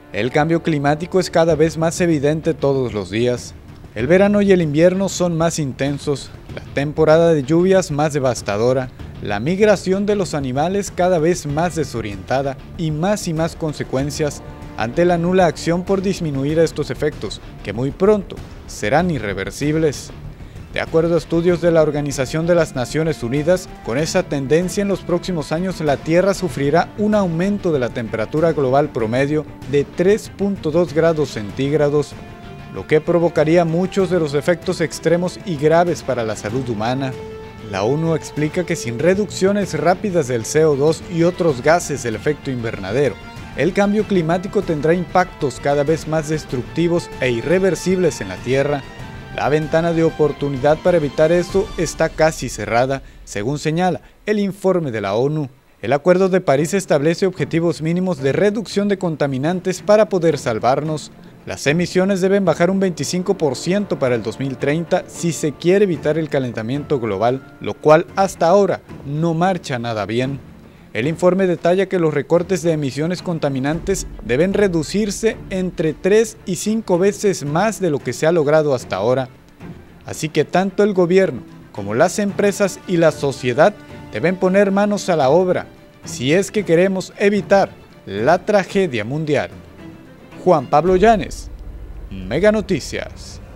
El cambio climático es cada vez más evidente todos los días. El verano y el invierno son más intensos, la temporada de lluvias más devastadora, la migración de los animales cada vez más desorientada y más consecuencias ante la nula acción por disminuir estos efectos, que muy pronto serán irreversibles. De acuerdo a estudios de la Organización de las Naciones Unidas, con esa tendencia en los próximos años la Tierra sufrirá un aumento de la temperatura global promedio de 3.2 grados centígrados, lo que provocaría muchos de los efectos extremos y graves para la salud humana. La ONU explica que sin reducciones rápidas del CO2 y otros gases del efecto invernadero, el cambio climático tendrá impactos cada vez más destructivos e irreversibles en la Tierra. La ventana de oportunidad para evitar esto está casi cerrada, según señala el informe de la ONU. El Acuerdo de París establece objetivos mínimos de reducción de contaminantes para poder salvarnos. Las emisiones deben bajar un 25% para el 2030 si se quiere evitar el calentamiento global, lo cual hasta ahora no marcha nada bien. El informe detalla que los recortes de emisiones contaminantes deben reducirse entre 3 y 5 veces más de lo que se ha logrado hasta ahora. Así que tanto el gobierno como las empresas y la sociedad deben poner manos a la obra si es que queremos evitar la tragedia mundial. Juan Pablo Llanes, Mega Noticias.